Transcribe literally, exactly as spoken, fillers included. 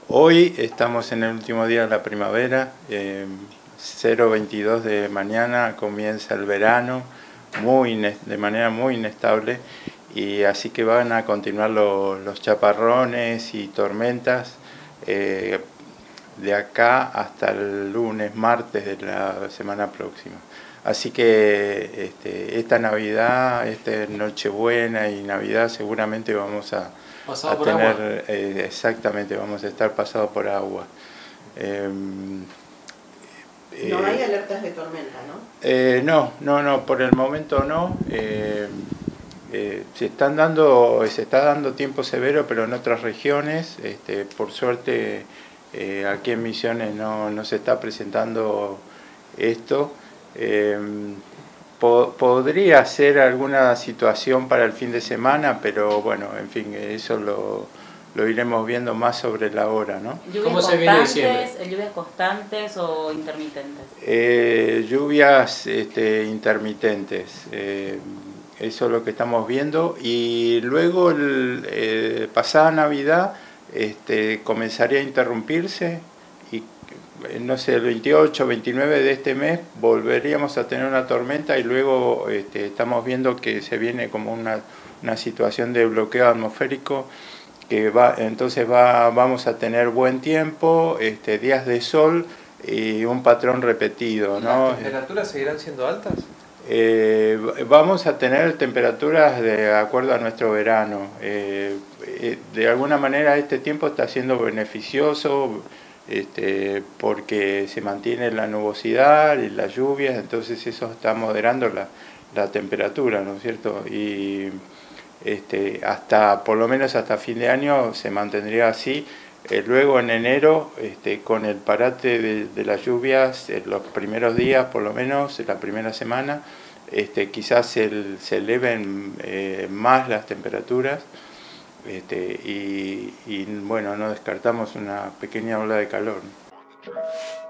Hoy estamos en el último día de la primavera, eh, cero veintidós de mañana comienza el verano, muy de manera muy inestable, y así que van a continuar lo, los chaparrones y tormentas eh, de acá hasta el lunes, martes de la semana próxima. Así que este, esta Navidad, esta Nochebuena y Navidad seguramente vamos a, a tener, eh, exactamente, vamos a estar pasados por agua. Eh, no hay alertas de tormenta, ¿no? Eh, no, no, no, por el momento no. Eh, eh, se están dando, se está dando tiempo severo, pero en otras regiones, este, por suerte, eh, aquí en Misiones no, no se está presentando esto. Eh, po podría ser alguna situación para el fin de semana, pero bueno, en fin, eso lo, lo iremos viendo más sobre la hora, ¿no? ¿Lluvias constantes, lluvias constantes o intermitentes? Eh, lluvias este, intermitentes, eh, eso es lo que estamos viendo, y luego el, eh, pasada Navidad este, comenzaría a interrumpirse y no sé, el veintiocho, veintinueve de este mes volveríamos a tener una tormenta, y luego este, estamos viendo que se viene como una, una situación de bloqueo atmosférico, que va, entonces va, vamos a tener buen tiempo, este, días de sol y un patrón repetido, ¿no? ¿Las temperaturas seguirán siendo altas? Eh, vamos a tener temperaturas de acuerdo a nuestro verano. Eh, de alguna manera este tiempo está siendo beneficioso este, porque se mantiene la nubosidad y las lluvias, entonces eso está moderando la, la temperatura, ¿no es cierto? Y este, hasta, por lo menos hasta fin de año se mantendría así. Eh, luego en enero, este, con el parate de, de las lluvias, en los primeros días por lo menos, en la primera semana, este, quizás el, se eleven eh, más las temperaturas, este, y, y bueno, no descartamos una pequeña ola de calor, ¿no?